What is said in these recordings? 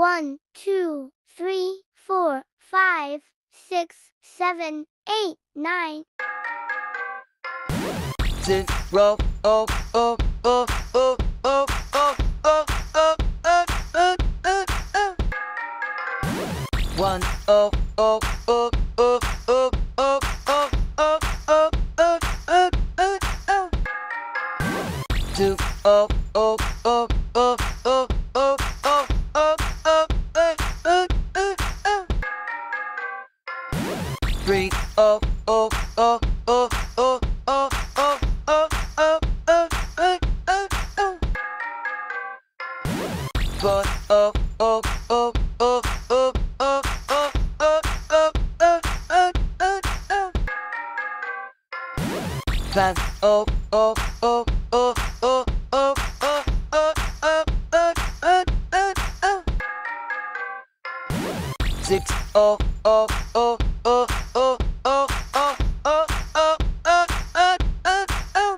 1, 2, 3, 4, 5, 6, 7, 8, 9. 0, oh, oh, oh, oh, oh, oh, oh, oh, oh, oh, oh. 1, oh, oh, oh, oh, oh, oh, oh, oh, oh, oh, oh, oh, oh. 2, oh, oh, oh, oh, oh, oh, oh, oh, oh, oh, oh, oh. 3, oh, oh, oh, oh, oh, oh, oh, oh, oh, oh, oh, oh, oh. 4, oh, oh, oh, oh, oh, oh, oh, oh, oh, oh, oh, oh, oh. 5, oh, oh, oh, oh, oh, oh, oh, oh, oh, oh, oh, oh, oh. 6, oh, oh, oh, oh, oh, oh, oh, oh, oh, oh, oh, oh, oh.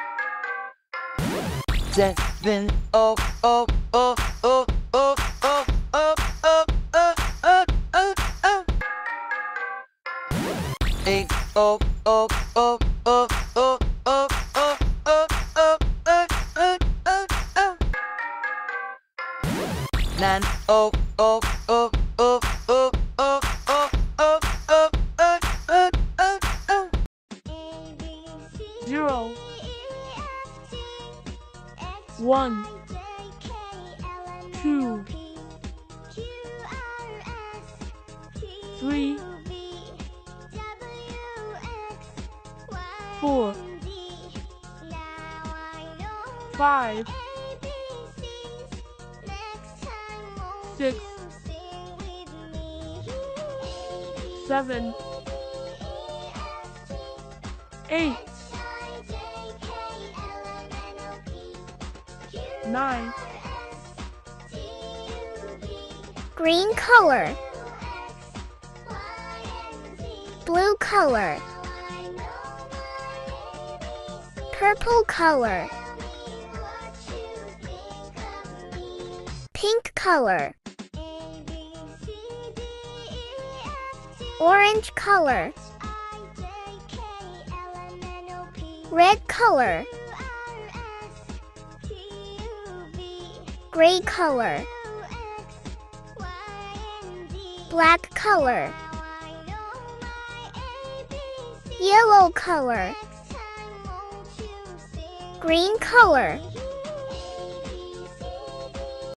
7, oh, oh, oh, oh, oh, oh, oh, oh, oh, oh, oh, oh. 8, oh, oh, oh, oh, oh, oh, oh, oh, oh, oh, oh, oh, oh. 9, oh, oh, oh, oh, oh, oh, oh, oh, oh, oh, oh, oh. 0, 1, 2, 3, 4, 5, 6, 7, 8, 9. Green color. Blue color. Purple color. Pink color. Orange color. Red color. Gray color. Black color. Yellow color. Green color.